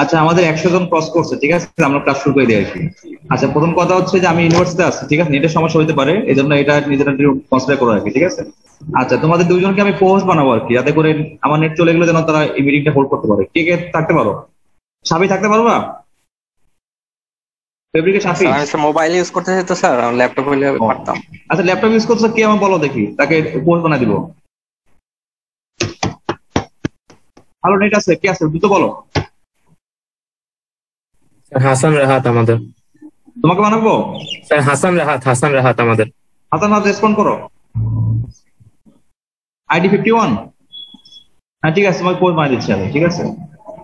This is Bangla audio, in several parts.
আচ্ছা, আমাদের 100 জন ক্রস করছে, ঠিক আছে, আমরা ক্লাস শুরু করে দিই আর কি। আচ্ছা, প্রথম কথা হচ্ছে যে আমি ইউনিভার্সিটিতে আছি, ঠিক আছে, নেটের সমস্যা হতে পারে, এই জন্য এটা নিজেরা কনসিডার করো আর কি, ঠিক আছে। আচ্ছা, তোমাদের দুইজনকে আমি পোস্ট বানাবো আর কি, যাতে করে আমার নেট চলে গেলে যেন তারা এই মিটিংটা হোল্ড করতে পারে। কে কে থাকতে পারো? সাবি থাকতে পারবা? ফেব্রিকে সাফি? স্যার আমি স্যার মোবাইল ইউজ করতেছি তো স্যার, ল্যাপটপ হইলে ও, পারতাম। আচ্ছা, ল্যাপটপ ইউজ করছো, কে আমার বলো দেখি, তাকে পোস্ট বানা দিব। ভালো নেট আছে, কে আছে দ্রুত বলো। স্যার হাসান রাহাত আমাদের। তোমাকে বানাবো? স্যার হাসান রাহাত আমাদের। হাসান, রেসপন্ড করো। আইডি 51। হ্যাঁ, ঠিক আছে, তোমাকে পোস্ট বানিয়ে দিচ্ছি আমি, ঠিক আছে।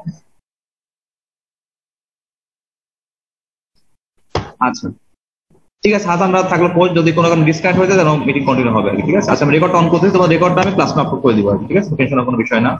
আচ্ছা, ঠিক আছে, হাসান রাত থাকলে পোস্ট, যদি কোনো কারণে ডিসকানেক্ট হয়ে যায় যেন মিটিং কন্টিনিউ হবে আর কি, ঠিক আছে। আচ্ছা, আমি রেকর্ড অন করতেছি, তোমার রেকর্ডটা আমি ক্লাসে আপলোড করে দিব আর কি, ঠিক আছে, টেনশনের কোনো বিষয় না।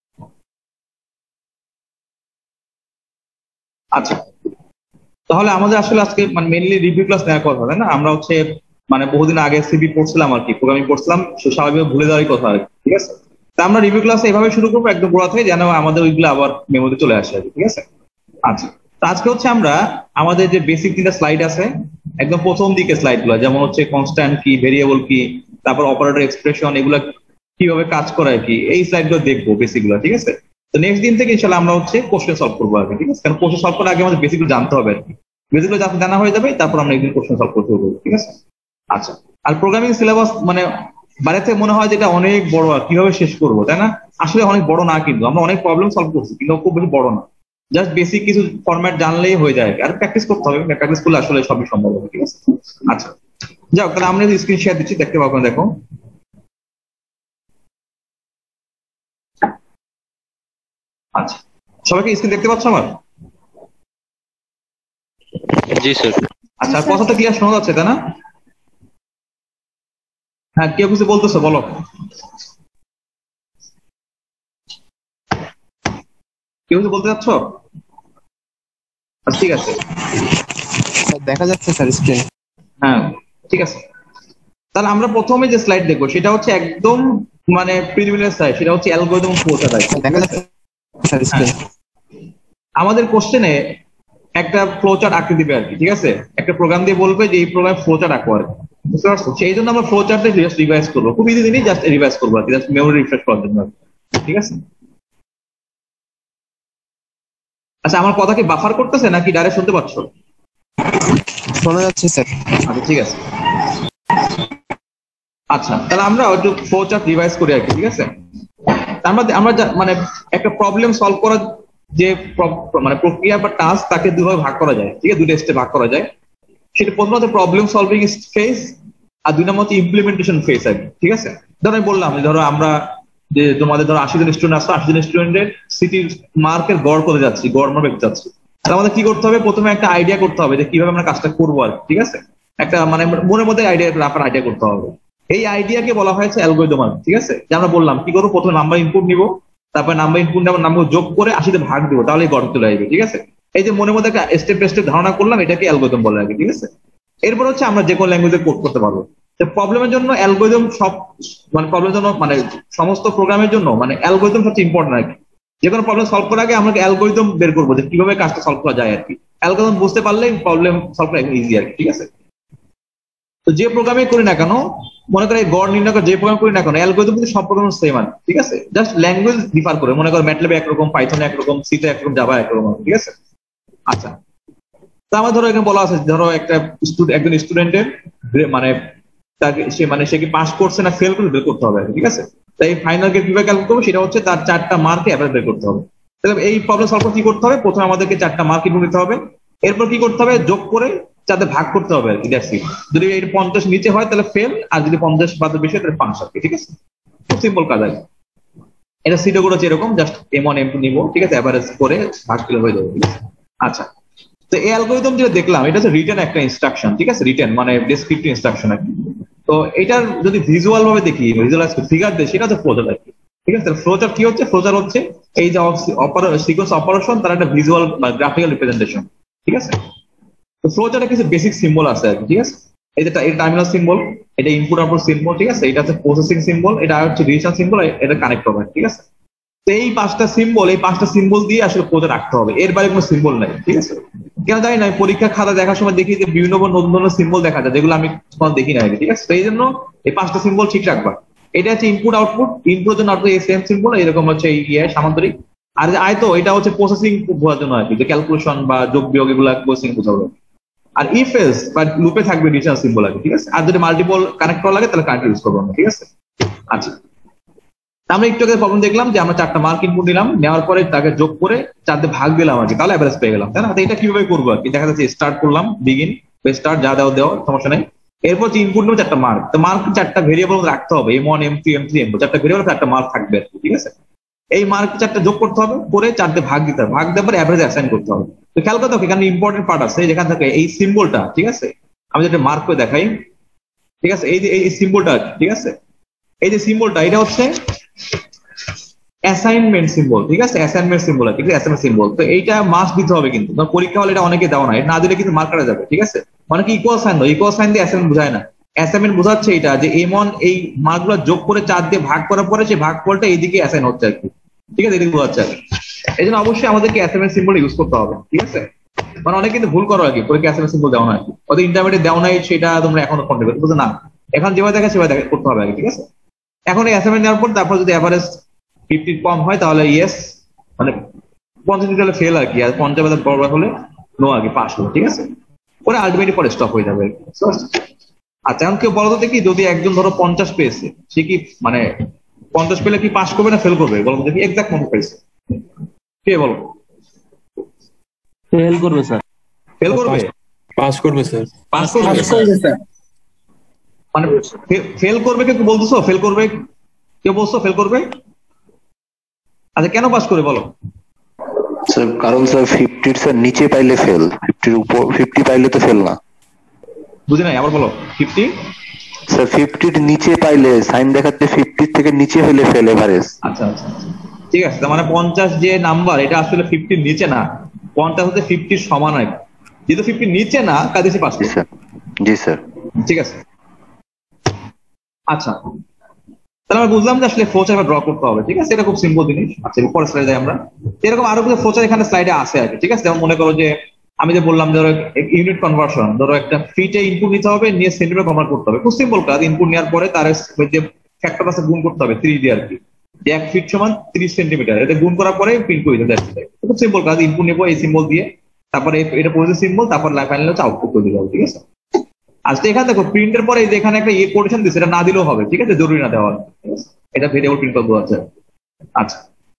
আচ্ছা, তাহলে আমাদের আসলে আজকে মানে মেইনলি রিভিউ ক্লাস নেওয়ার কথা, তাই না? আমরা হচ্ছে মানে বহুদিন আগে সিবি পড়ছিলাম আর কি, প্রোগ্রামিং পড়ছিলাম, স্বাভাবিক ভুলে যাওয়ারই কথা আর কি, ঠিক আছে। তা আমরা রিভিউ ক্লাস এভাবে শুরু করবো একদম গোড়া থেকে, যেন আমাদের ওইগুলো আবার মেমোতে চলে আসে আর কি, ঠিক আছে। আচ্ছা, তো আজকে হচ্ছে আমরা আমাদের যে বেসিক 3টা স্লাইড আছে, একদম প্রথম দিকে স্লাইড গুলো, যেমন হচ্ছে কনস্ট্যান্ট কি, ভেরিয়েবল কি, তারপর অপারেটর এক্সপ্রেশন, এগুলা কিভাবে কাজ করে আর কি, এই স্লাইড গুলো দেখবো বেসিক গুলো, ঠিক আছে। তো নেক্সট দিন থেকে ইনশাল্লাহ আমরা হচ্ছে কোশ্চেন সলভ করবো আর কি, ঠিক আছে, কারণ কোশ্চেন সলভ করার আগে আমাদের বেসিক গুলো জানতে হবে আর কি। বেসিক গুলো জানা হয়ে যাবে, তারপর আমরা একদিন কোশ্চেন সলভ করতে হবে, ঠিক আছে। আচ্ছা, আর প্রোগ্রামিং সিলেবাস মানে বাইরে থেকে মনে হয় যে এটা অনেক বড়, আর কিভাবে শেষ করবো, তাই না? আসলে অনেক বড় না, কিন্তু আমরা অনেক প্রবলেম সলভ করছি, কিন্তু খুব বেশি বড় না। জাস্ট বেসিক কিছু ফরম্যাট জানলেই হয়ে যায়, আর প্র্যাকটিস করতে হবে, প্র্যাকটিস করলে আসলে সবই সম্ভব হবে, ঠিক আছে। আচ্ছা, যাও তাহলে আমরা স্ক্রিন শেয়ার দিচ্ছি, দেখতে পাবো, দেখো। আচ্ছা, সবাইকে স্ক্রিন দেখতে পাচ্ছ আমার? জি স্যার। আচ্ছা, আর কথাটা ক্লিয়ার শোনা যাচ্ছে, তাই না? হ্যাঁ, কেউ কিছু বলতেছো, বলো। কেউ কিছু বলতে চাচ্ছ? আচ্ছা, ঠিক আছে। দেখা যাচ্ছে স্যার স্ক্রিন। হ্যাঁ, ঠিক আছে। তাহলে আমরা প্রথমে যে স্লাইড দেখবো সেটা হচ্ছে একদম মানে প্রিলিমিনারি স্লাইড, সেটা হচ্ছে অ্যালগরিদম ফ্লোটা। দেখা যাচ্ছে স্যার স্ক্রিন। আমাদের কোশ্চেনে একটা ফ্লো চার্ট আঁকতে দিবে আর কি, ঠিক আছে, একটা প্রোগ্রাম দিয়ে বলবে যে এই প্রোগ্রাম ফ্লো চার্ট আঁকো আর কি, বুঝতে পারছো? সেই জন্য আমরা ফ্লো চার্টে জাস্ট রিভাইজ করবো, খুব ইজি জিনিস, জাস্ট রিভাইজ করবো আর কি, জাস্ট মেমোরি রিফ্রেশ করার জন্য, ঠিক আছে। আচ্ছা, আমার কথা কি বাফার করতেছে নাকি ডাইরেক্ট শুনতে পাচ্ছ? শোনা যাচ্ছে স্যার। আচ্ছা, ঠিক আছে। আচ্ছা, তাহলে আমরা একটু ফ্লো চার্ট রিভাইজ করি আর কি, ঠিক আছে। আমরা আমরা মানে একটা প্রবলেম সলভ করার যে মানে প্রক্রিয়া বা টাস্ক, তাকে দুভাবে ভাগ করা যায়, ঠিক আছে, দুটো স্টেপে ভাগ করা যায়। সেটা প্রথমত প্রবলেম সলভিং ফেজ, আর দুই নম্বর হচ্ছে ইমপ্লিমেন্টেশন ফেজ আর কি, ঠিক আছে। ধরো আমি বললাম যে ধরো আমরা যে তোমাদের ধরো 80 জন স্টুডেন্ট আসছে, 80 জন স্টুডেন্টের সিটির মার্কের গড় করে যাচ্ছি, গড় মার্ক পেতে যাচ্ছি। তাহলে আমাদের কি করতে হবে? প্রথমে একটা আইডিয়া করতে হবে যে কিভাবে আমরা কাজটা করবো আর কি, ঠিক আছে। একটা মানে মনের মধ্যে রাখার আইডিয়া করতে হবে। এই আইডিয়াকে বলা হয়েছে অ্যালগরিদম, ঠিক আছে। যে আমরা বললাম কি করবো, প্রথমে নাম্বার ইনপুট নিব, তারপর নাম্বার ইনপুট নেব, নাম্বার যোগ করে 80তে ভাগ দিব, তাহলে গড় চলে আসবে, ঠিক আছে। এই যে মনের মধ্যে একটা স্টেপ বাই স্টেপ ধারণা করলাম, এটাকে অ্যালগরিদম বলে আর কি, ঠিক আছে। এরপর হচ্ছে আমরা যে কোনো ল্যাঙ্গুয়েজে কোড করতে পারবো। প্রবলেমের জন্য অ্যালগরিদম সব মানে প্রবলেমের জন্য মানে সমস্ত প্রোগ্রামের জন্য মানে অ্যালগরিদম সবচেয়ে ইম্পর্টেন্ট আর কি। যে কোনো প্রবলেম সলভ করার আগে আমরা অ্যালগরিদম বের করবো যে কিভাবে কাজটা সলভ করা যায় আর কি। অ্যালগরিদম বুঝতে পারলে প্রবলেম সলভ করা ইজি আর কি, ঠিক আছে। তো যে প্রোগ্রামে করি না কেন, মনে করে গড় নির্ণয় করে যে প্রোগ্রাম করি না কেন, অ্যালগরিদম কিন্তু সব প্রোগ্রাম সেম আর ঠিক আছে, জাস্ট ল্যাঙ্গুয়েজ ডিফার করে। মনে করো ম্যাটল্যাবে একরকম, পাইথনে একরকম, সিতে একরকম, জাভা একরকম, ঠিক আছে। আচ্ছা, তা আমার ধরো এখানে বলা আছে, ধরো একটা একজন স্টুডেন্টের মানে তাকে সে কি পাস করছে না ফেল করে বের করতে হবে, ঠিক আছে। তাই ফাইনাল গ্রেড কিভাবে ক্যালকুলেট করবো, সেটা হচ্ছে তার 4টা মার্কে অ্যাভারেজ বের করতে হবে। তাহলে এই প্রবলেম সলভ করতে কি করতে হবে, প্রথমে আমাদেরকে 4টা মার্ক ইনপুট নিতে হবে, এরপর কি করতে হবে, যোগ করে 4তে ভাগ করতে হবে আর কি, দ্যাটস ইট। যদি এই 50 নিচে হয় তাহলে ফেল, আর যদি 50 বাদ বেশি হয় তাহলে পাস আর কি, ঠিক আছে। খুব সিম্পল কাজ আছে। এটা সিডো করে হচ্ছে এরকম, জাস্ট M1 M2 নিবো, ঠিক আছে, অ্যাভারেজ করে ভাগ দিলে হয়ে যাবে, ঠিক আছে। আচ্ছা, তো এই অ্যালগরিদম যেটা দেখলাম, এটা হচ্ছে রিটেন একটা ইনস্ট্রাকশন, ঠিক আছে, রিটেন মানে ডেসক্রিপটিভ ইনস্ট্রাকশন আর কি। তো এটার যদি ভিজুয়াল ভাবে দেখি, ভিজুয়ালাইজ ফিগার দেয়, সেটা হচ্ছে ফ্লোচার্ট আর কি, ঠিক আছে। ফ্লোচার্ট কি হচ্ছে, ফ্লোচার্ট হচ্ছে এই যে সিকোয়েন্স অপারেশন, তার একটা ভিজুয়াল বা গ্রাফিক্যাল রিপ্রেজেন্টেশন, ঠিক আছে। তো ফ্লোচার্টে কিছু বেসিক সিম্বল আছে আর কি, ঠিক আছে। এই যে এটা টার্মিনাল সিম্বল, এটা ইনপুট আউটপুট সিম্বল, ঠিক আছে। এটা হচ্ছে প্রসেসিং সিম্বল, এটা হচ্ছে রিলেশন সিম্বল, এটা কানেক্ট হবে, ঠিক আছে। তো এই পাঁচটা সিম্বল দিয়ে আসলে কোডে রাখতে হবে, এর বাইরে কোনো সিম্বল নাই, ঠিক আছে? কেন জানি না, পরীক্ষা খাতা দেখার সময় দেখি যে বিভিন্ন নতুন নতুন সিম্বল দেখা যায় যেগুলো আমি কখনো দেখি না আগে, ঠিক আছে? তো এই জন্য এই পাঁচটা সিম্বল ঠিক রাখবা। এটা হচ্ছে ইনপুট আউটপুট, ইনপুটের জন্য আউটপুট এই সেম সিম্বল, এরকম হচ্ছে এই সামান্তরিক। আর যে আয়তো, এটা হচ্ছে প্রসেসিং বোঝার জন্য আর কি, যে ক্যালকুলেশন বা যোগ বিয়োগ এগুলা প্রসেসিং বোঝাবো। আর ইফ এলস বা লুপে থাকবে ডিজিটাল সিম্বল আর কি, ঠিক আছে? আর যদি মাল্টিপল কানেক্ট করা লাগে তাহলে কানেক্ট ইউজ করবো আমরা, ঠিক আছে? আচ্ছা, আমরা একটু আগে প্রবলেম দেখলাম যে আমরা 4টা মার্ক ইনপুট দিলাম, নেওয়ার পরে তাকে যোগ করে 4 দিয়ে ভাগ দিলাম আর কি, তাহলে অ্যাভারেজ পেয়ে গেলাম, তাই না? তো এটা কিভাবে করবো আর কি, দেখা যাচ্ছে স্টার্ট করলাম, বিগিন স্টার্ট, যা দেওয়া সমস্যা নেই। এরপর যে ইনপুট নেবো 4টা মার্ক, তো মার্ক 4টা ভেরিয়েবল রাখতে হবে, M1 M2 M3 M4, 4টা ভেরিয়েবল 4টা মার্ক থাকবে আর কি, ঠিক আছে? এই মার্ক 4টা যোগ করতে হবে, করে 4 দিয়ে ভাগ দিতে হবে, ভাগ দেওয়ার পরে অ্যাভারেজ অ্যাসাইন করতে হবে। তো খেয়াল করতে হবে, এখানে ইম্পর্টেন্ট পার্ট আছে, যেখান থেকে এই সিম্বলটা, ঠিক আছে? আমি যেটা মার্ক করে দেখাই, ঠিক আছে? এই যে এই সিম্বলটা, ঠিক আছে? এই যে সিম্বলটা, এটা হচ্ছে অ্যাসাইনমেন্ট সিম্বল, ঠিক আছে? অ্যাসাইনমেন্ট সিম্বল, ঠিক আছে? অ্যাসাইনমেন্ট সিম্বল, তো এইটা মাস্ট দিতে হবে কিন্তু, পরীক্ষা হলে এটা অনেকে দেওয়া না, এটা না দিলে কিন্তু মার্ক কাটা যাবে, ঠিক আছে? মানে কি ইকুয়াল সাইন, ইকুয়াল সাইন দিয়ে অ্যাসাইনমেন্ট বোঝায় না। অ্যাসাইনমেন্ট বোঝাচ্ছে এটা যে M1 এই মার্কগুলো যোগ করে 4 দিয়ে ভাগ করার পরে সেই ভাগফলটা এইদিকে অ্যাসাইন হচ্ছে আর কি, ঠিক আছে? এদিকে বোঝাচ্ছে আর কি। এই জন্য অবশ্যই আমাদেরকে অ্যাসাইনমেন্ট সিম্বল ইউজ করতে হবে, ঠিক আছে? মানে অনেকে কিন্তু ভুল করো আর কি, পরীক্ষা অ্যাসাইনমেন্ট সিম্বল দেওয়া না আর কি, ওদের ইন্টারমিডিয়েট দেওয়া নাই, সেটা তোমরা এখনো কন্টিনিউ করতে না, এখন যেভাবে দেখা সেভাবে করতে হবে আর কি, ঠিক আছে? এখন এই অ্যাসাইনমেন্ট নেওয়ার পর তারপর যদি অ্যাভারেজ 50 কম হয় তাহলে ইয়েস, মানে 50 হলে ফেল আর কি, আর 50 বড় হলে নো আর কি, পাস হলো, ঠিক আছে? পরে আলটিমেটলি পরে স্টপ হয়ে যাবে। আচ্ছা, এখন কেউ বলো তো দেখি, যদি একজন ধরো 50 পেয়েছে, সে কি মানে 50 পেলে কি পাস করবে না ফেল করবে? বলো দেখি, এক্সাক্ট মনে পেয়েছে কে, বলো? ফেল করবে স্যার। ফেল করবে? পাস করবে স্যার। পাস করবে স্যার। মানে ফেল করবে, কেউ বলতেছো ফেল করবে? কেউ বলছো ফেল করবে? আচ্ছা, কেন পাস করে বলো? স্যার কারণ স্যার 50 স্যার নিচে পাইলে ফেল, 50 উপর 50 পাইলে তো ফেল না। বুঝি নাই, আবার বলো। 50 স্যার 50 নিচে পাইলে সাইন দেখাচ্ছে 50 থেকে নিচে হলে ফেল এভারেজ। আচ্ছা আচ্ছা, ঠিক আছে। তার মানে 50 যে নাম্বার, এটা আসলে 50 নিচে না, 50 হচ্ছে 50 সমান আর কি। যেহেতু 50 নিচে না, কাজে সে পাস করবে। জি স্যার। ঠিক আছে। আচ্ছা, তাহলে আমরা বুঝলাম যে আসলে ফ্লোচার্ট ড্র করতে হবে, ঠিক আছে? এটা খুব সিম্পল জিনিস। আচ্ছা, পরের স্লাইডে যাই আমরা। এরকম আরো কিছু ফ্লোচার্ট এখানে স্লাইডে আছে আর কি, ঠিক আছে? যেমন মনে করো যে আমি যে বললাম, ধরো ইউনিট কনভার্সন, ধরো একটা ফিটে ইনপুট নিতে হবে, নিয়ে সেন্টিমিটার কনভার্ট করতে হবে। খুব সিম্পল কাজ। ইনপুট নেওয়ার পরে তার যে ফ্যাক্টর আছে গুণ করতে হবে 3 দিয়ে আর কি, যে 1 ফিট সমান 30 সেন্টিমিটার, এটা গুণ করার পরে প্রিন্ট করে দিতে হবে। খুব সিম্পল কাজ। ইনপুট নেবো এই সিম্বল দিয়ে, তারপরে এটা পজিটিভ সিম্বল, তারপর ফাইনাল হচ্ছে আউটপুট করে দিতে হবে, ঠিক আছে? আজকে এখানে দেখো প্রিন্টের পরে এখানে একটা কোটেশন দিচ্ছে, এটা না দিলেও হবে, ঠিক আছে? জরুরি না দেওয়া, এটা ভেরিয়েবল প্রিন্ট করবো। আছে। আচ্ছা,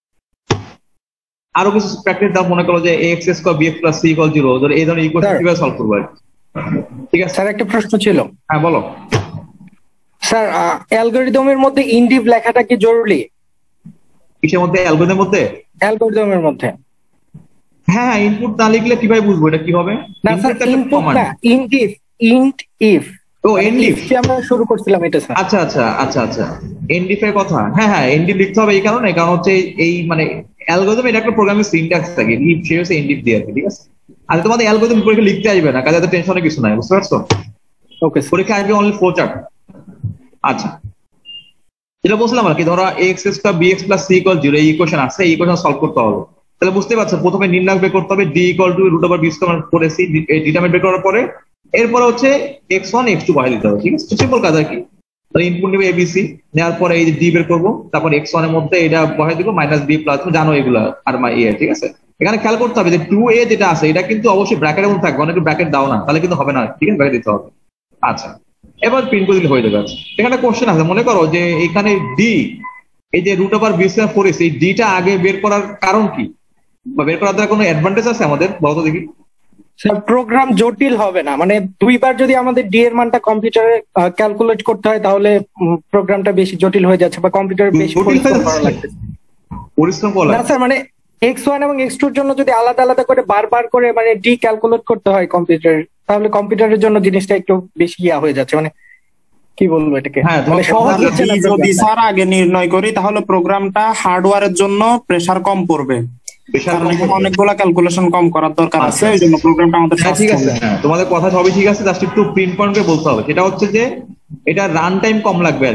আরো কিছু প্র্যাকটিস দাও। মনে করো যে ax square bx plus c equal 0, ধরো এই ধরনের ইকুয়েশন কিভাবে সলভ করবো, ঠিক আছে? স্যার একটা প্রশ্ন ছিল। হ্যাঁ, বলো। স্যার অ্যালগরিদমের মধ্যে ইনডিভ লেখাটা কি জরুরি? কিসের মধ্যে? অ্যালগরিদমের মধ্যে? অ্যালগরিদমের মধ্যে। হ্যাঁ, ইনপুট না লিখলে কিভাবে বুঝবো এটা কি হবে? না স্যার, ইনপুট না, ইনডিভ, ইন্ট ইফ। ও, এনডিভ আমরা শুরু করছিলাম এটা স্যার। আচ্ছা আচ্ছা আচ্ছা আচ্ছা, এনডিভ এর কথা। হ্যাঁ হ্যাঁ, এনডিভ লিখতে হবে এই কারণে, কারণ হচ্ছে এই মানে অ্যালগরিদম এটা একটা প্রোগ্রামিং সিনট্যাক্স থাকে, ইফ সে হচ্ছে এনডিভ দিয়ে আর কি, ঠিক আছে? আর তোমাদের অ্যালগরিদম পরীক্ষা লিখতে আসবে না, কাজে এত টেনশনের কিছু নাই, বুঝতে পারছো? ওকে, পরীক্ষা আসবে অনলি ফ্লো চার্ট। আচ্ছা, যেটা বলছিলাম আর কি, ধরো ax square bx plus c equal 0 এই ইকুয়েশন আছে, এই ইকুয়েশন সলভ করতে হবে। তাহলে বুঝতে পারছো, প্রথমে নির্ণায়ক বের করতে হবে, d equal to root over b square করে c, ডিটারমিনেন্ট বের করার পরে এরপরে হচ্ছে x1 x2 বহাই দিতে হবে, ঠিক আছে? সিম্পল কাজ আর কি। তাহলে ইনপুট নেবে abc, নেওয়ার পরে এই যে d বের করবো, তারপর x1 এর মধ্যে এটা বহাই দিব মাইনাস b প্লাস, জানো এগুলা, আর a, ঠিক আছে? এখানে খেয়াল করতে হবে যে 2a যেটা আছে এটা কিন্তু অবশ্যই ব্র্যাকেটের মধ্যে থাকবে, অনেকে ব্র্যাকেট দাও না, তাহলে কিন্তু হবে না, ঠিক আছে? ব্র্যাকেট দিতে হবে। আচ্ছা, এবার প্রিন্ট করে দিলে হয়ে যাবে। এখানে কোশ্চেন আছে, মনে করো যে এখানে ডি, এই যে root over B square 4ac, এই ডিটা আগে বের করার কারণ কি, বা বের করার দ্বারা কোনো অ্যাডভান্টেজ আছে আমাদের, বলতো দেখি। স্যার প্রোগ্রাম জটিল হবে না, মানে দুইবার যদি আমাদের ডি এর মানটা কম্পিউটারে ক্যালকুলেট করতে হয় তাহলে প্রোগ্রামটা বেশি জটিল হয়ে যাচ্ছে, বা কম্পিউটারে বেশি পরিশ্রম করা লাগবে। পরিশ্রম করা না স্যার, মানে x1 এবং x2 এর জন্য যদি আলাদা আলাদা করে বারবার করে মানে ডি ক্যালকুলেট করতে হয় কম্পিউটারে, তাহলে কম্পিউটারের জন্য জিনিসটা একটু বেশি হয়ে যাচ্ছে, মানে কি বলবো এটাকে, হ্যাঁ, মানে সহজ হচ্ছে না। যদি স্যার আগে নির্ণয় করি তাহলে প্রোগ্রামটা হার্ডওয়্যারের জন্য প্রেসার কম পড়বে, কারণ এখানে অনেকগুলা ক্যালকুলেশন কম করার দরকার আছে, এই জন্য প্রোগ্রামটা আমাদের হ্যাঁ, ঠিক আছে। হ্যাঁ, তোমাদের কথা সবই ঠিক আছে, জাস্ট একটু প্রিন্ট পয়েন্টে বলতে হবে। সেটা হচ্ছে যে এটা রান টাইম কম লাগবে আর কি,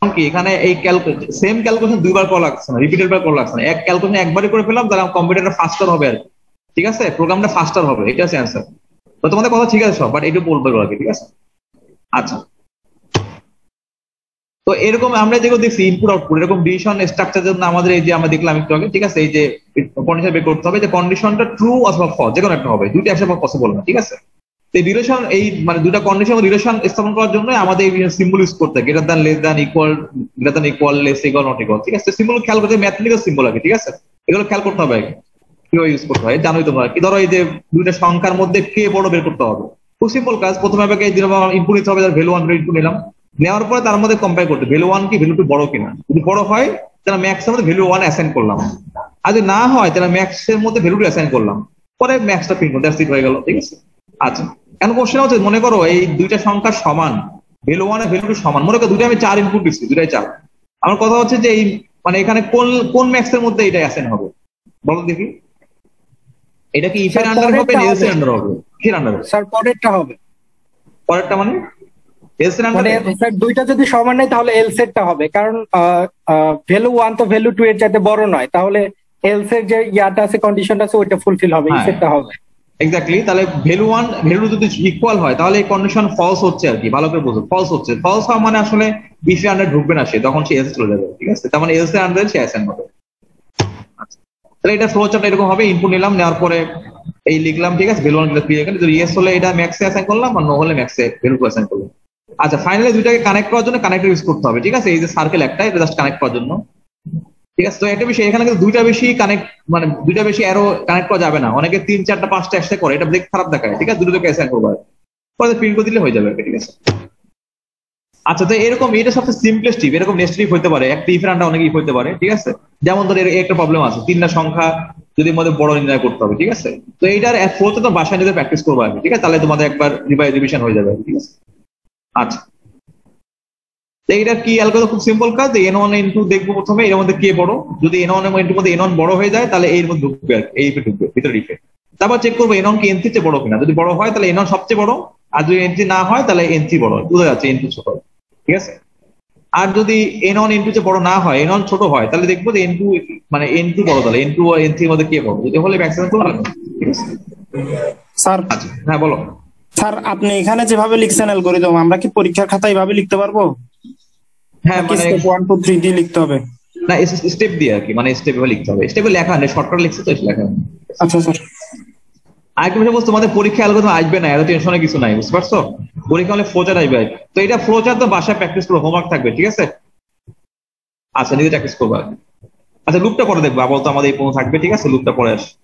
কি এখানে এই সেম ক্যালকুলেশন দুইবার করা লাগছে না, রিপিটেড বার করা লাগছে না, এক ক্যালকুলেশন একবারই করে ফেললাম, তাহলে কম্পিউটারটা ফাস্টার হবে আর কি। ঠিক আছে, প্রোগ্রামটা ফাস্টার হবে, এটা হচ্ছে অ্যান্সার। তো তোমাদের কথা ঠিক আছে সব, বাট একটু বলতে পারবো আর কি, ঠিক আছে। আচ্ছা, তো এরকম আমরা যেগুলো দেখছি ইনপুট আউটপুট, এরকম ডিসিশন স্ট্রাকচার জন্য আমাদের এই যে আমরা দেখলাম একটু আগে, ঠিক আছে, এই যে কন্ডিশন বের করতে হবে যে কন্ডিশনটা ট্রু অথবা ফলস, যে কোনো একটা হবে, দুইটা একসাথে পসিবল না, ঠিক আছে। এই রিলেশন, এই মানে দুটা কন্ডিশন রিলেশন স্থাপন করার জন্য আমাদের এই সিম্বল ইউজ করতে হয়, greater than, less than, equal, greater than, equal, less equal, not equal, ঠিক আছে। সিম্বল খেয়াল করতে, ম্যাথমেটিক্যাল সিম্বল আগে, ঠিক আছে, এগুলো খেয়াল করতে হবে কিভাবে ইউজ করতে হয়, জানোই তোমরা। কি ধরো এই যে দুইটা সংখ্যার মধ্যে কে বড় বের করতে হবে, খুব সিম্পল কাজ। প্রথমে আমাকে এই ইনপুট নিতে হবে, ভ্যালু 1 ইনপুট নিলাম, নেওয়ার পরে তার মধ্যে কম্পেয়ার করতে ভ্যালু 1 কি ভ্যালু 2 বড় কিনা, যদি বড় হয় তাহলে ম্যাক্স এর মধ্যে ভ্যালু 1 অ্যাসাইন করলাম, আর যদি না হয় তাহলে ম্যাক্স এর মধ্যে ভ্যালু 2 অ্যাসাইন করলাম, পরে ম্যাক্সটা প্রিন্ট করতে, দ্যাটস ইট, হয়ে গেল, ঠিক আছে। আচ্ছা, এখন কোশ্চেন হচ্ছে, মনে করো এই দুইটা সংখ্যা সমান, ভ্যালু 1 আর ভ্যালু 2 সমান, মনে করো দুইটা আমি 4 ইনপুট দিচ্ছি, দুইটাই 4। আমার কথা হচ্ছে যে এই মানে এখানে কোন ম্যাক্স এর মধ্যে এটা অ্যাসাইন হবে বলো দেখি। এটা কি ইফ এর আন্ডারে হবে না এলস এর আন্ডারে হবে? কিসের আন্ডারে স্যার? পরেরটা হবে। পরেরটা মানে এলস এর মানে আন্ডারে? স্যার দুইটা যদি সমান নাই তাহলে এলস এরটা হবে, কারণ ভ্যালু 1 তো ভ্যালু 2 এর চাইতে বড় নয়, তাহলে এলস এর যে ইয়াটা আছে, কন্ডিশনটা আছে, ওইটা ফুলফিল হবে, হ্যাঁ। ইফেক্টটা হবে। এক্স্যাক্টলি, তাহলে ভ্যালু 1 ভ্যালু 2 যদি ইকুয়াল হয় তাহলে এই কন্ডিশন ফলস হচ্ছে আর কি, ভালো করে বুঝো, ফলস হচ্ছে। ফলস হওয়া মানে আসলে ইফ এর আন্ডারে ঢুকবে না সে, তখন সে এলস চলে যাবে, ঠিক আছে। তার মানে এলস এর আন্ডারে সে অ্যাসাইন হবে। আচ্ছা, তাহলে এটা ফ্লো চার্ট এরকম হবে, ইনপুট নিলাম, নেওয়ার পরে এই লিখলাম, ঠিক আছে, ভ্যালু 1 লিখলাম, এখানে যদি ইয়েস হলে এটা ম্যাক্সে অ্যাসাইন করলাম, আর নো হলে ম্যাক্সে ভ্যালু 2 অ্যাসাইন করলাম। আচ্ছা, ফাইনালি দুইটাকে কানেক্ট করার জন্য কানেক্টর ইউজ করতে হবে, ঠিক আছে। এই যে সার্কেল একটা, এটা জাস্ট কানেক্ট করার জন্য, ঠিক আছে। তো একটা বিষয় এখানে কিন্তু দুইটা বেশি কানেক্ট, মানে দুইটা বেশি অ্যারো কানেক্ট করা যাবে না, অনেকে 3, 4টা 5টা একসাথে করে, এটা দেখতে খারাপ দেখায়, ঠিক আছে। দুটোকে অ্যাসাইন করবো, পরে প্রিন্ট করে দিলে হয়ে যাবে, ঠিক আছে। আচ্ছা, তো এরকম এটা সবচেয়ে সিম্পলেস্ট টিপ, এরকম নেক্সট টিপ হতে পারে, একটা ইফের আন্ডার অনেক ইফ হতে পারে, ঠিক আছে। যেমন ধর একটা প্রবলেম আছে, 3টা সংখ্যা যদি মধ্যে বড় নির্ণয় করতে হবে, ঠিক আছে। তো এইটার ফোর্থে তো বাসায় নিজে প্র্যাকটিস করবো আগে, ঠিক আছে, তাহলে তোমাদের একবার রিভিশন হয়ে যাবে, ঠিক আছে। আচ্ছা, এইটা কি অ্যালগরিদম, খুব সিম্পল কাজ। n1 n2 দেখবো প্রথমে, এর মধ্যে কে বড়, যদি n1 এবং n2 মধ্যে n1 বড় হয়ে যায় তাহলে এর মধ্যে ঢুকবে, এই ইফে ঢুকবে, ভিতরে ইফে। তারপর চেক করবো n1 কি n3 চেয়ে বড় কিনা, যদি বড় হয় তাহলে n1 সবচেয়ে বড়, আর যদি n3 না হয় তাহলে n3 বড়, বোঝা যাচ্ছে n2 ছোট, ঠিক আছে। আর যদি n1 n2 চেয়ে বড় না হয়, n1 ছোট হয়, তাহলে দেখবো যে n2 মানে n2 বড়, তাহলে n2 আর n3 এর মধ্যে কে বড়, যদি হলে ম্যাক্সিমাম করলাম, ঠিক আছে। স্যার, আচ্ছা, হ্যাঁ বলো। স্যার আপনি এখানে যেভাবে লিখছেন অ্যালগরিদম, আমরা কি পরীক্ষার খাতায় এভাবে লিখতে পারবো? হ্যাঁ, মানে 1 2 3 দিয়ে লিখতে হবে? না, স্টেপ দিয়ে আর কি, মানে স্টেপ ভাবে লিখতে হবে, স্টেপে লেখা নেই, শর্টকাট লিখছে তো লেখা। আচ্ছা স্যার। আরেকটা বিষয় বলছি, তোমাদের পরীক্ষা অ্যালগরিদম আসবে না, এত টেনশনের কিছু নাই, বুঝতে পারছো। পরীক্ষা হলে ফ্লোচার্ট আসবে, তো এটা ফ্লোচার্ট তো বাসায় প্র্যাকটিস করো, হোমওয়ার্ক থাকবে, ঠিক আছে। আচ্ছা, নিজে প্র্যাকটিস করবো। আচ্ছা, লুপটা পরে দেখবো, আপাতত আমাদের এই পর্যন্ত থাকবে, ঠিক আছে, লুপটা পরে আস।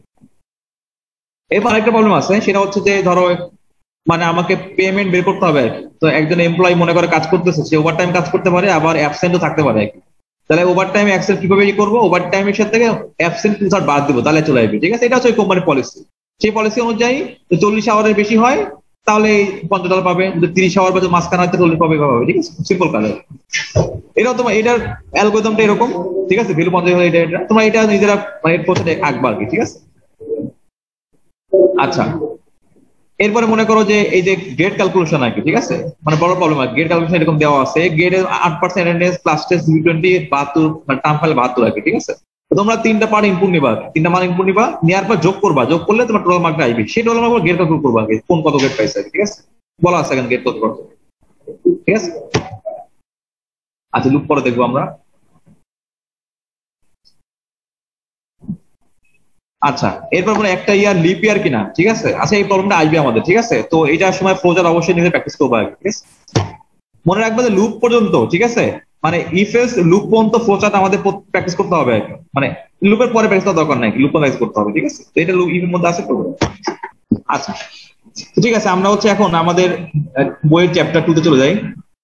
এরপর আরেকটা প্রবলেম আছে, সেটা হচ্ছে যে ধরো মানে আমাকে পেমেন্ট বের করতে হবে, তো একজন এমপ্লয়ি মনে করে কাজ করতেছে, সে ওভার টাইম কাজ করতে পারে, আবার অ্যাবসেন্টও থাকতে পারে, তাহলে ওভার টাইম অ্যাবসেন্ট কিভাবে করবো, ওভার টাইমের সাথে অ্যাবসেন্ট 2/3 বাদ দিব, তাহলে চলে আসবে, ঠিক আছে। এটা হচ্ছে ওই কোম্পানির পলিসি, সেই পলিসি অনুযায়ী 40 আওয়ারের বেশি হয় তাহলে $50 পাবে, যদি 30 আওয়ার বা মাঝখানে হয় 40 পাবে, ঠিক আছে, সিম্পল কাজ। এটাও তোমার এটার অ্যালগরিদমটা এরকম, ঠিক আছে, ভ্যালু 50 হলে এটা তোমরা এটা নিজেরা মানে প্রসেসে আঁকবা আর কি, ঠিক আছে। আচ্ছা, এরপরে মনে করো যে এই যে গ্রেড ক্যালকুলেশন আর কি, ঠিক আছে, মানে বড় প্রবলেম আর গ্রেড ক্যালকুলেশন এরকম দেওয়া আছে, গ্রেডের 8% অ্যাটেন্ডেন্স, ক্লাস টেস্ট 20 72, মানে টার্ম ফাইল 72 আর কি, ঠিক আছে। তোমরা 3টা পার্ট ইনপুট নিবা, 3টা মান ইনপুট নিবা, নেওয়ার পর যোগ করবা, যোগ করলে তোমার টোটাল মার্কটা আসবে, সেই টোটাল মার্ক গ্রেড ক্যালকুলেট করবা আগে, কোন কত গ্রেড পাইছে, ঠিক আছে, বলা আছে এখানে গ্রেড কত করতে, ঠিক আছে। আচ্ছা, লুপ পরে দেখবো আমরা। আচ্ছা, এরপর মানে একটা ইয়ার লিপ ইয়ার কিনা, ঠিক আছে। আচ্ছা, এই প্রবলেমটা আসবে আমাদের, ঠিক আছে, তো এটার সময় ফ্লোচার্ট অবশ্যই নিজে প্র্যাকটিস করবো আগে, ঠিক আছে। মনে রাখবে যে লুপ পর্যন্ত, ঠিক আছে, মানে ইফ এলস লুপ পর্যন্ত ফ্লোচার্ট আমাদের প্র্যাকটিস করতে হবে, মানে লুপের পরে প্র্যাকটিস করার দরকার নাই, লুপ প্র্যাকটিস করতে হবে, ঠিক আছে। তো এটা লুপ ইফের মধ্যে আছে তো। আচ্ছা, ঠিক আছে, আমরা হচ্ছে এখন আমাদের বইয়ের চ্যাপ্টার 2 তে চলে যাই,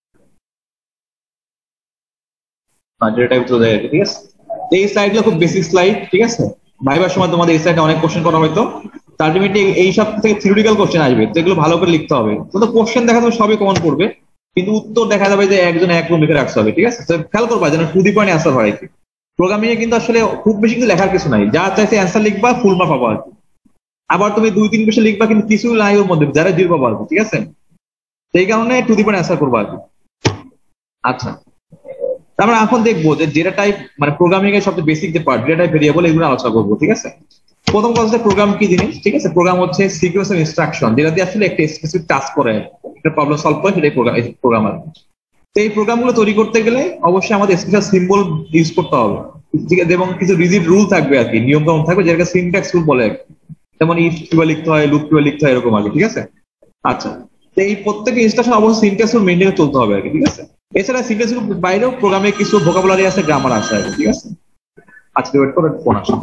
চলে যাই, ঠিক আছে। এই স্লাইডগুলো খুব বেসিক স্লাইড, ঠিক আছে। ভাইবার সময় তোমাদের এই স্লাইডে অনেক কোশ্চেন করা হয়তো, আলটিমেটলি এই সব থেকে থিওরিটিক্যাল কোশ্চেন আসবে, তো এগুলো ভালো করে লিখতে হবে। তো কোশ্চেন দেখা যাবে সবই কমন করবে, কিন্তু উত্তর দেখা যাবে যে একজন এক রুম লিখে রাখতে হবে, ঠিক আছে। তো খেয়াল করবা যেন টু দি পয়েন্ট অ্যান্সার হয়। প্রোগ্রামিং এ কিন্তু আসলে খুব বেশি কিছু লেখার কিছু নাই, যা চাইছে অ্যান্সার লিখবা, ফুল মার্ক পাবা আর কি। আবার তুমি 2-3 বিষয় লিখবা, কিন্তু কিছু নাই ওর মধ্যে, যারা 0 পাবা আর কি, ঠিক আছে। সেই কারণে টু দি পয়েন্ট অ্যান্সার করবা আর কি। আচ্ছা, আমরা এখন দেখবো যে ডেটা টাইপ মানে প্রোগ্রামিং এর সবচেয়ে বেসিক যে পার্ট ডেটা টাইপ ভেরিয়েবল এগুলো আলোচনা করবো, ঠিক আছে? প্রথম কথা হচ্ছে প্রোগ্রাম কি জিনিস, ঠিক আছে? প্রোগ্রাম হচ্ছে সিকোয়েন্স অফ ইনস্ট্রাকশন যেটা দিয়ে আসলে একটা স্পেসিফিক টাস্ক করে একটা প্রবলেম সলভ করে, সেটাই প্রোগ্রামার। তো এই প্রোগ্রামগুলো তৈরি করতে গেলে অবশ্যই আমাদের স্পেশাল সিম্বল ইউজ করতে হবে, ঠিক আছে? এবং কিছু রিজিড রুল থাকবে আর কি, নিয়ম কানুন থাকবে যেটাকে সিনট্যাক্স রুল বলে আর কি। যেমন ইফ কিভাবে লিখতে হয়, লুপ কিভাবে লিখতে হয়, এরকম আর কি, ঠিক আছে? আচ্ছা, তো এই প্রত্যেক ইনস্ট্রাকশন অবশ্যই সিনট্যাক্স রুল মেনটেন চলতে হবে আর কি, ঠিক আছে? এছাড়া সিনট্যাক্স রুল বাইরেও প্রোগ্রামে কিছু ভোকাবুলারি আছে, গ্রামার আছে আর কি, ঠিক আছে? আজকে ওয়েট করে ফোন আসে।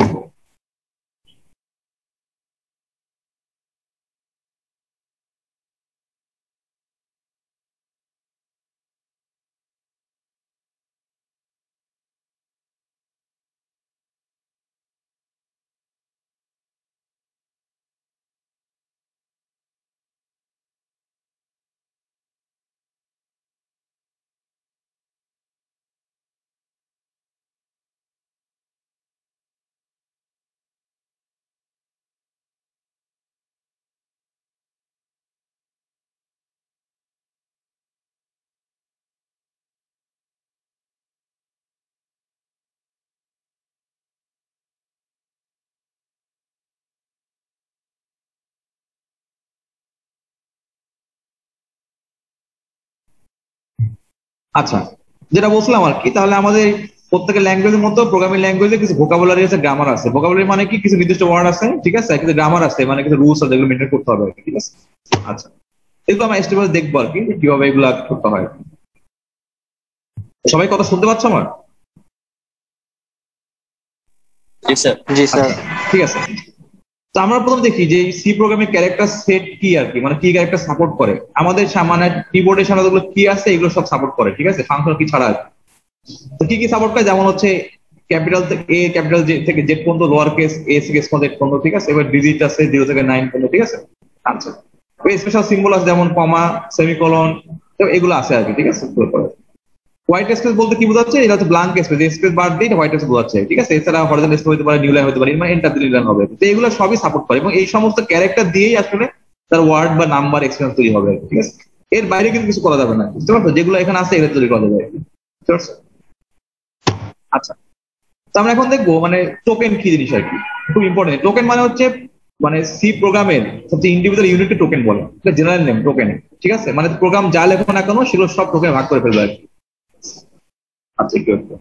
আচ্ছা, যেটা বলছিলাম আর কি, তাহলে আমাদের প্রত্যেকের ল্যাঙ্গুয়েজের মতো প্রোগ্রামিং ল্যাঙ্গুয়েজে কিছু ভোকাবুলারি আছে, গ্রামার আছে। ভোকাবুলারি মানে কি, কিছু নির্দিষ্ট ওয়ার্ড আছে, ঠিক আছে? কিন্তু গ্রামার আছে মানে কিছু রুলস আছে যেগুলো মেনটেন করতে হবে আর কি, ঠিক আছে? আচ্ছা, এগুলো আমরা স্টেপ বাই স্টেপ দেখবো আর কি, কিভাবে এগুলো করতে হয়। সবাই কথা শুনতে পাচ্ছ আমার? জি স্যার। জি স্যার। আচ্ছা, ঠিক আছে। তো আমরা প্রথম দেখি যে সি প্রোগ্রামের ক্যারেক্টার সেট কি আর কি, মানে কি ক্যারেক্টার সাপোর্ট করে। আমাদের সামান্য কিবোর্ডের সামনে যেগুলো কি আছে এগুলো সব সাপোর্ট করে, ঠিক আছে? ফাংশন কি ছাড়া আর কি। তো কি কি সাপোর্ট করে, যেমন হচ্ছে ক্যাপিটাল এ ক্যাপিটাল জে থেকে জেড পর্যন্ত, লোয়ার কেস এ থেকে জেড পর্যন্ত, ঠিক আছে? এবার ডিজিট আছে 0 থেকে 9 পর্যন্ত, ঠিক আছে? আচ্ছা, স্পেশাল সিম্বল আছে যেমন কমা, সেমিকোলন, এগুলো আছে আর কি, ঠিক আছে? হোয়াইট স্পেস বলতে কি বোঝাচ্ছে, এটা হচ্ছে ব্ল্যাঙ্ক স্পেস, স্পেস বার দিয়ে হোয়াইট স্পেস বোঝাচ্ছে, ঠিক আছে? এছাড়া হরিজন্টাল স্পেস হতে পারে, নিউ লাইন হতে পারে, মানে এন্টার লাইন হবে। তো এগুলো সবই সাপোর্ট করে এবং এই সমস্ত ক্যারেক্টার দিয়েই আসলে তার ওয়ার্ড বা নাম্বার এক্সপেরিয়েন্স তৈরি হবে, ঠিক আছে? এর বাইরে কিন্তু কিছু করা যাবে না, বুঝতে পারছো? যেগুলো এখানে আছে এগুলো তৈরি করা যাবে, বুঝতে পারছো? আচ্ছা, তো আমরা এখন দেখবো মানে টোকেন কি জিনিস আর কি, খুব ইম্পর্টেন্ট। টোকেন মানে হচ্ছে মানে সি প্রোগ্রামের সবচেয়ে ইন্ডিভিজুয়াল ইউনিটকে টোকেন বলে, এটা জেনারেল নেম টোকেন, ঠিক আছে? মানে প্রোগ্রাম যা লেখো না কেন সেগুলো সব টোকেন ভাগ করে ফেলবে আর কি। আচ্ছা, কি হচ্ছে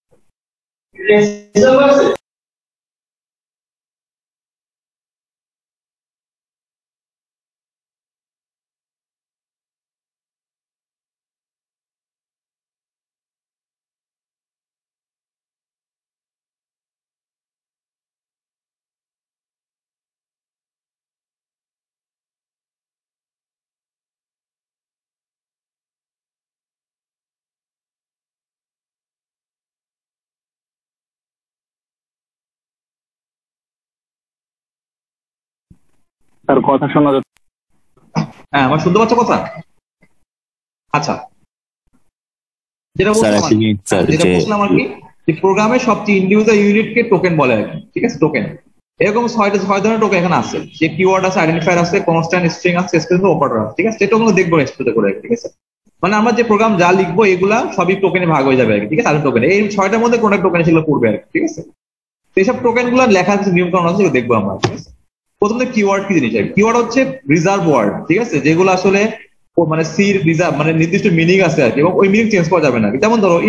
তার কথা শোনা যাচ্ছে? হ্যাঁ, আমার শুনতে পাচ্ছ কথা? আচ্ছা, যেটা বলছিলাম আর কি, যে প্রোগ্রামের সবচেয়ে ইন্ডিভিজুয়াল ইউনিটকে টোকেন বলে আর কি, ঠিক আছে? টোকেন এরকম ছয় ধরনের টোকেন এখানে আছে, যে কিওয়ার্ড আছে, আইডেন্টিফায়ার আছে, কনস্ট্যান্ট, স্ট্রিং আছে, স্পেসিফিক অপারেটর আছে, ঠিক আছে? এটা আমরা দেখবো এক্সপ্লেন করে, ঠিক আছে? মানে আমরা যে প্রোগ্রাম যা লিখবো এগুলা সবই টোকেনে ভাগ হয়ে যাবে আর কি, ঠিক আছে? আর টোকেন এই 6টার মধ্যে কোন টোকেন সেগুলো করবে আর কি, ঠিক আছে? এইসব টোকেন গুলো লেখা কিছু নিয়ম কানুন আছে, দেখবো আমরা, ঠিক আছে? প্রথমে কিওয়ার্ড কি জিনিস, কিওয়ার্ড হচ্ছে রিজার্ভ ওয়ার্ড, ঠিক আছে? যেগুলো আসলে মানে সির রিজার্ভ মানে নির্দিষ্ট মিনিং আছে আর কি, এবং ওই মিনিং চেঞ্জ করা যাবে না। যেমন ধরো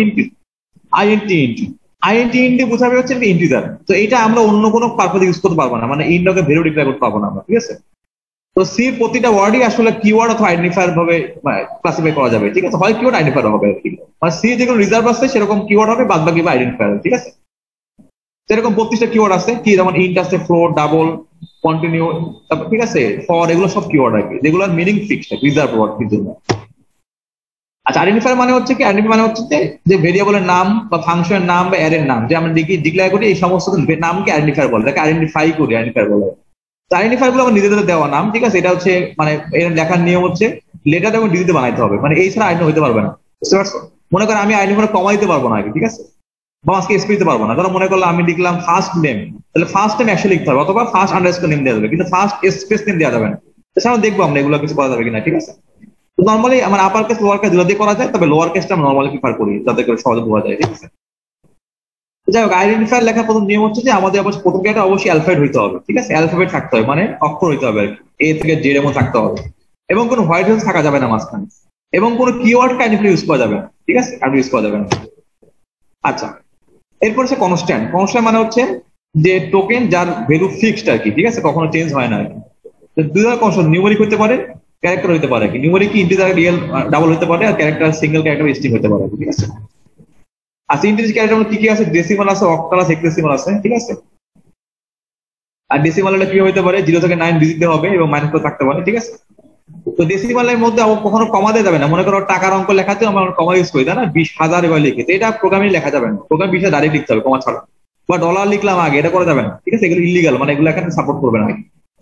আইএনটি বোঝাবে হচ্ছে ইন্টিজার, তো এটা আমরা অন্য কোনো পারপাসে ইউজ করতে পারবো না, মানে ইন্টকে ভ্যালু ডিক্লেয়ার করতে পারবো না আমরা, ঠিক আছে? তো সির প্রতিটা ওয়ার্ডই আসলে কিওয়ার্ড অথবা আইডেন্টিফায়ার ভাবে ক্লাসিফাই করা যাবে, ঠিক আছে? হয় কিওয়ার্ড আইডেন্টিফায়ার হবে আর কি, মানে সি যেগুলো রিজার্ভ আছে সেরকম কিওয়ার্ড হবে, বাদ বাকি বা আইডেন্টিফায়ার, ঠিক আছে? সেরকম 32টা কিওয়ার্ড আছে, কি যেমন ইন্ট আছে, ফ্লোট, ডাবল, কন্টিনিউ, তারপর ঠিক আছে, ফর, এগুলো সব কিওয়ার্ড আর কি, যেগুলোর মিনিং ফিক্সড, রিজার্ভ ওয়ার্ড এর জন্য। আচ্ছা, আইডেন্টিফায়ার মানে হচ্ছে কি, আইডেন্টিফায়ার মানে হচ্ছে যে ভেরিয়েবলের নাম বা ফাংশনের নাম বা অ্যারের নাম যে আমরা ডিক্লেয়ার করি, এই সমস্ত নামকে আইডেন্টিফায়ার বলে, তাকে আইডেন্টিফাই করি, আইডেন্টিফায়ার বলে। তো আইডেন্টিফায়ার গুলো আমার নিজেদের দেওয়া নাম, ঠিক আছে? এটা হচ্ছে মানে এর লেখার নিয়ম হচ্ছে লেটার এবং ডিজিটে বানাইতে হবে, মানে এই ছাড়া আইডেন্টি হইতে পারবে না, বুঝতে পারছো? মনে করেন আমি আইডেন্টিফায়ার কমা দিতে পারবো না আগে, ঠিক আছে? বা আজকে স্পেস দিতে পারবো না। ধরো মনে করলাম আমি লিখলাম ফার্স্ট নেম, তাহলে ফার্স্ট নেম একশো লিখতে হবে, অথবা ফার্স্ট আন্ডারস্কোর নেম দেওয়া যাবে, কিন্তু ফার্স্ট স্পেস নেম দেওয়া যাবে না। এছাড়াও দেখবো আমরা এগুলো কিছু করা যাবে কিনা, ঠিক আছে? নর্মালি আমার আপার কেস লোয়ার কেস দুটো দিয়ে করা যায়, তবে লোয়ার কেসটা আমরা নর্মালি প্রিফার করি যাতে করে সহজে বোঝা যায়, ঠিক আছে। যাই হোক, আইডেন্টিফায়ার লেখার প্রথম নিয়ম হচ্ছে যে আমাদের অবশ্যই প্রথম ক্যারেক্টার অবশ্যই অ্যালফাবেট হইতে হবে, ঠিক আছে। অ্যালফাবেট থাকতে হবে মানে অক্ষর হইতে হবে, এ থেকে জেড এর মধ্যে থাকতে হবে, এবং কোনো হোয়াইট হেলস থাকা যাবে না মাঝখানে, এবং কোনো কিওয়ার্ড কাইন্ডলি ইউজ করা যাবে না, ঠিক আছে, আর ইউজ করা যাবে না। আচ্ছা, এরপর হচ্ছে কনস্ট্যান্ট। কনস্ট্যান্ট মানে হচ্ছে যে টোকেন যার ভ্যালু ফিক্সড আর কি, ঠিক আছে, কখনো চেঞ্জ হয় না আর কি। তো দুই ধরনের কনস্ট্যান্ট, নিউমেরিক হতে পারে, ক্যারেক্টার হতে পারে। কি নিউমেরিক ইন্টিজার রিয়েল ডাবল হতে পারে, আর ক্যারেক্টার সিঙ্গেল ক্যারেক্টার স্ট্রিং হতে পারে, ঠিক আছে। আচ্ছা, ইন্টিজার ক্যারেক্টার কি কি আছে? ডেসিমাল আছে, অক্টাল আছে, হেক্সাডেসিমাল আছে, ঠিক আছে। আর ডেসিমাল কি হতে পারে? 0 থেকে 9 ডিজিট হবে এবং মাইনাস করে থাকতে পারে, ঠিক আছে। তো ডেসিমালের মধ্যে কখনো কমা দিয়ে যাবে না। মনে করো টাকার অঙ্ক লেখাতে আমরা কমা ইউজ করি, তাই না? 20,000 এবার লিখে, তো এটা প্রোগ্রামে লেখা যাবে না, প্রোগ্রাম 20,000 ডাইরেক্ট লিখতে হবে কমা ছাড়া। বা ডলার লিখলাম আগে, এটা করা যাবে না, ঠিক আছে, এগুলো ইলিগাল, মানে এগুলো এখানে সাপোর্ট করবে না।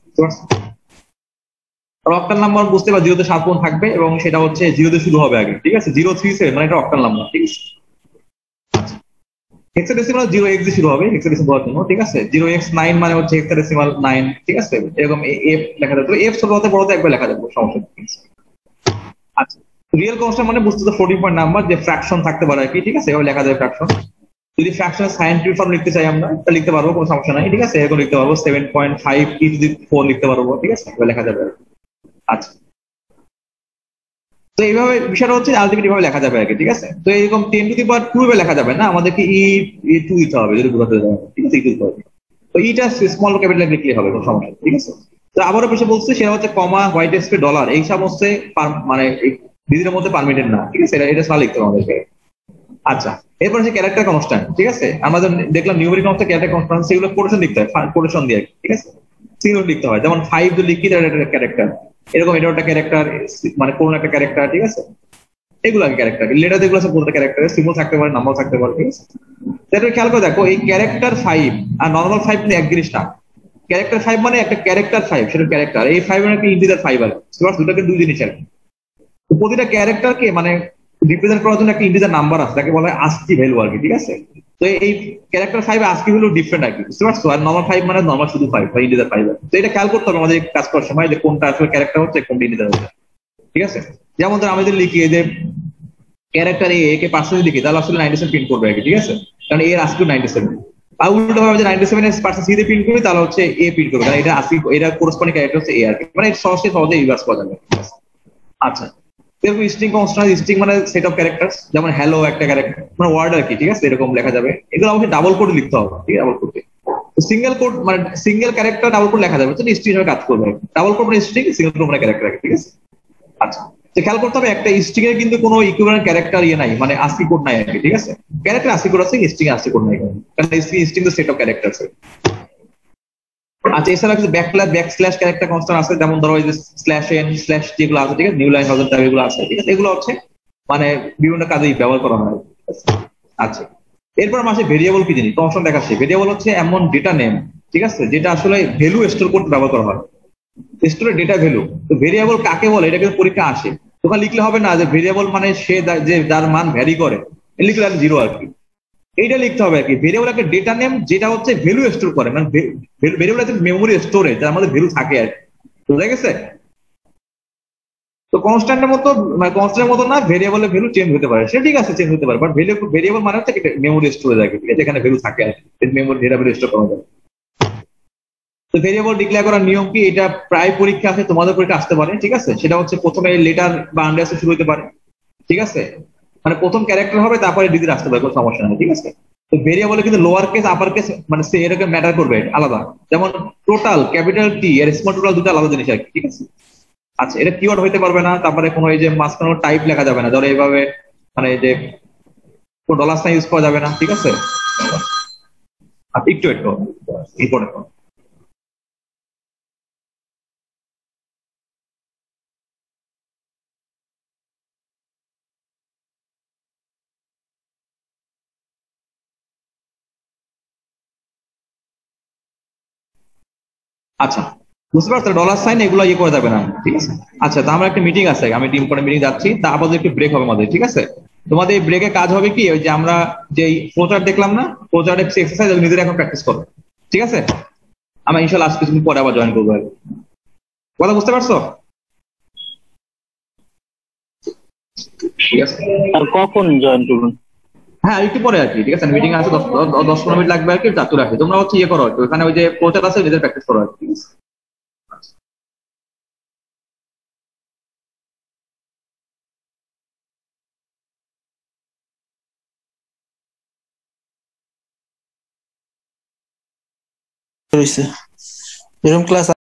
অক্টাল নাম্বার বুঝতে পারো 0 তে 7 পর্যন্ত থাকবে এবং সেটা হচ্ছে 0 তে শুরু হবে আগে, ঠিক আছে। 037 মানে এটা অক্টাল নাম্বার, ঠিক আছে। হেক্সাডেসিমাল 0x দিয়ে শুরু হবে, হেক্সাডেসিমাল হওয়ার জন্য, ঠিক আছে। 0x9 মানে হচ্ছে হেক্সাডেসিমাল 9, ঠিক আছে। এরকম এফ লেখা যাবে, এফ ছোট হতে বড় হতে একবার লেখা যাবে, সমস্যা নেই। আচ্ছা, রিয়েল কনস্ট্যান্ট মানে বুঝতে তো ফ্লোটিং পয়েন্ট নাম্বার, যে ফ্র্যাকশন থাকতে পারে আর কি, ঠিক আছে, এভাবে লেখা যাবে ফ্র্যাকশন। যদি ফ্র্যাকশনের সায়েন্টিফিক ফর্ম লিখতে চাই আমরা, তা লিখতে পারবো, কোনো সমস্যা নাই, ঠিক আছে। এরকম লিখতে পারবো 7.5e⁴ লিখতে পারবো, ঠিক আছে, এভাবে লেখা যাবে। আচ্ছা, তো এইভাবে বিষয়টা হচ্ছে আলটিমেটলি ভাবে লেখা যাবে আর কি, ঠিক আছে। তো এরকম 10⁻² লেখা যাবে না, আমাদেরকে E2 দিতে হবে যদি বোঝাতে যাবে, ঠিক আছে, E2 দিতে হবে। তো ইটা স্মল ক্যাপিটাল লিখলে হবে, কোনো সমস্যা নেই, ঠিক আছে। তো আবারও পেশে বলছে সেটা হচ্ছে কমা, হোয়াইট স্পেস, ডলার, এই সমস্ত মানে ডিজিটের মধ্যে পারমিটেড না, ঠিক আছে, এটা ছাড়া লিখতে হবে আমাদেরকে। আচ্ছা, এরপর হচ্ছে ক্যারেক্টার কনস্ট্যান্ট, ঠিক আছে। আমরা দেখলাম নিউমেরিক কনস্ট্যান্ট, ক্যারেক্টার কনস্ট্যান্ট, সেগুলো কোটেশন লিখতে হয়, কোটেশন দিয়ে, ঠিক আছে, সিঙ্গল লিখতে হয়। যেমন 5 যদি লিখি তাহলে এটা ক্যারেক্টার, এরকম এটা একটা ক্যারেক্টার, মানে কোন একটা ক্যারেক্টার, ঠিক আছে। এগুলো আগে ক্যারেক্টার, লেটার যেগুলো আছে পুরোটা ক্যারেক্টার, সিম্বল থাকতে পারে, নাম্বার থাকতে পারে, ঠিক আছে। সেটা খেয়াল করে দেখো, এই ক্যারেক্টার 5 আর নর্মাল 5 কিন্তু এক জিনিস না। ক্যারেক্টার 5 মানে একটা ক্যারেক্টার 5, সেটা ক্যারেক্টার, এই 5 মানে একটা ইন্টিজার 5 আর দুটাকে দুই জিনিস আর। তো প্রতিটা ক্যারেক্টারকে মানে রিপ্রেজেন্ট করার জন্য একটা ইন্টিজার নাম্বার আছে, যাকে বলা হয় আস্কি ভ্যালু আর কি, ঠিক আছে। তো এই ক্যারেক্টার 5 আস্কি ভ্যালু ডিফারেন্ট আর কি, বুঝতে পারছো। আর নর্মাল 5 মানে নর্মাল শুধু 5 বা ইন্টিজার 5। তো এটা খেয়াল করতে হবে আমাদের কাজ করার সময়, যে কোনটা আসলে ক্যারেক্টার হচ্ছে, কোনটা ইন্টিজার হচ্ছে, ঠিক আছে। যেমন ধর আমাদের লিখি যে ক্যারেক্টার এ কে পার্সেন্টেজ লিখি, তাহলে আসলে 97 প্রিন্ট করবে আর কি, ঠিক আছে, কারণ এর আস্কি 97। আর উল্টো ভাবে যে 97 এর পার্সেন্ট সি দিয়ে প্রিন্ট করি, তাহলে হচ্ছে এ প্রিন্ট করবে, কারণ এটা আস্কি, এটা কোরেসপন্ডিং ক্যারেক্টার হচ্ছে এ আর কি, মানে সহজে রিভার্স করা যাবে। আচ্ছা, এরকম স্ট্রিং কনস্ট্যান্ট, স্ট্রিং মানে সেট অফ ক্যারেক্টারস, যেমন হ্যালো একটা ক্যারেক্টার, মানে ওয়ার্ড আর কি, ঠিক আছে, এরকম লেখা যাবে। এগুলো আমাকে ডাবল কোড লিখতে হবে, ঠিক আছে, ডাবল কোড। সিঙ্গেল কোড মানে সিঙ্গেল ক্যারেক্টার ডাবল কোড লেখা যাবে, তো স্ট্রিং হিসেবে কাজ করবে। ডাবল কোড মানে স্ট্রিং, সিঙ্গেল কোড মানে ক্যারেক্টার, ঠিক আছে। আচ্ছা, তো খেয়াল করতে হবে একটা স্ট্রিং এর কিন্তু কোনো ইকুইভ্যালেন্ট ক্যারেক্টার নাই, মানে আস্কি কোড নাই আর কি, ঠিক আছে। ক্যারেক্টার আস্কি কোড আছে, স্ট্রিং আস্কি কোড নাই, কারণ স্ট্রিং তো সেট অফ ক্যারেক্টারস। আচ্ছা, এছাড়া কিছু ব্যাকস্ল্যাশ ক্যারেক্টার কনস্ট্যান্ট আছে, যেমন ধরো এই যে /n / যেগুলো আছে, ঠিক আছে, নিউ লাইন হাউজার টাইপ এগুলো আছে, ঠিক আছে। এগুলো হচ্ছে মানে বিভিন্ন কাজেই ব্যবহার করা হয়। আচ্ছা, এরপর মাসে ভেরিয়েবল কি জিনিস কনস্ট্যান্ট দেখাচ্ছে। ভেরিয়েবল হচ্ছে এমন ডেটা নেম, ঠিক আছে, যেটা আসলে ভ্যালু স্টোর করতে ব্যবহার করা হয়, স্টোরের ডেটা ভ্যালু। তো ভেরিয়েবল কাকে বলে এটা কিন্তু পরীক্ষা আসে, তোমরা লিখলে হবে না যে ভেরিয়েবল মানে সে যে যার মান ভ্যারি করে, লিখলে 0 আর কি, এইটা লিখতে হবে আর কি। ভেরিয়েবল একটা ডেটা নেম যেটা হচ্ছে ভ্যালু স্টোর করে, মানে ভেরিয়েবল আছে মেমোরি স্টোরেজ, যার মধ্যে ভ্যালু থাকে আর কি, বুঝা গেছে। তো কনস্ট্যান্টের মতো মানে কনস্ট্যান্টের মতো না, ভেরিয়েবলের ভ্যালু চেঞ্জ হতে পারে, সে ঠিক আছে চেঞ্জ হতে পারে, বাট ভেরিয়েবল মানে হচ্ছে মেমোরি স্টোরেজ আর কি, ঠিক আছে, এখানে ভ্যালু থাকে আর কি, মেমোরি ডেটা ভ্যালু স্টোর করা যায়। তো ভেরিয়েবল ডিক্লেয়ার করার নিয়ম কি, এটা প্রায় পরীক্ষা আছে, তোমাদের পরীক্ষা আসতে পারে, ঠিক আছে। সেটা হচ্ছে প্রথমে লেটার বা আন্ডারস্কোর শুরু হতে পারে, ঠিক আছে, মানে প্রথম ক্যারেক্টার হবে, তারপরে ডিজিট আসতে পারে, কোনো সমস্যা নেই, ঠিক আছে। তো ভেরিয়েবলে কিন্তু লোয়ার কেস আপার কেস মানে সে এরকম ম্যাটার করবে আলাদা, যেমন টোটাল ক্যাপিটাল টি আর স্মল টোটাল দুটো আলাদা জিনিস আর কি, ঠিক আছে। আচ্ছা, এটা কিওয়ার্ড হইতে পারবে না, তারপরে কোনো এই যে মাঝখানে টাইপ লেখা যাবে না, ধরো এইভাবে মানে যে কোনো ডলার সাইন ইউজ করা যাবে না, ঠিক আছে। আচ্ছা, একটু ইম্পর্টেন্ট। আচ্ছা, বুঝতে পারছো, ডলার সাইন এগুলো ইয়ে করা যাবে না, ঠিক আছে। আচ্ছা, তা আমার একটা মিটিং আছে, আমি একটা ইম্পর্টেন্ট মিটিং যাচ্ছি, তা আপাতত একটু ব্রেক হবে আমাদের, ঠিক আছে। তোমাদের এই ব্রেকে কাজ হবে কি, ওই যে আমরা যে ফ্লোচার্ট দেখলাম না, ফ্লোচার্টের কিছু এক্সারসাইজ নিজেরা এখন প্র্যাকটিস করো, ঠিক আছে। আমরা ইনশাআল্লাহ আজ কিছুদিন পরে আবার জয়েন করবো, কথা বুঝতে পারছো? ঠিক আছে? আর কখন জয়েন করবেন? হ্যাঁ একটু পরে আর কি, ঠিক আছে? মিটিং আছে 10-15 মিনিট লাগবে আর কি, চাতুর আর কি। তোমরা হচ্ছে ইয়ে করো আর কি, ওখানে ওই যে প্রচার আছে নিজের প্র্যাকটিস করো আর কি, ঠিক আছে? এরকম ক্লাস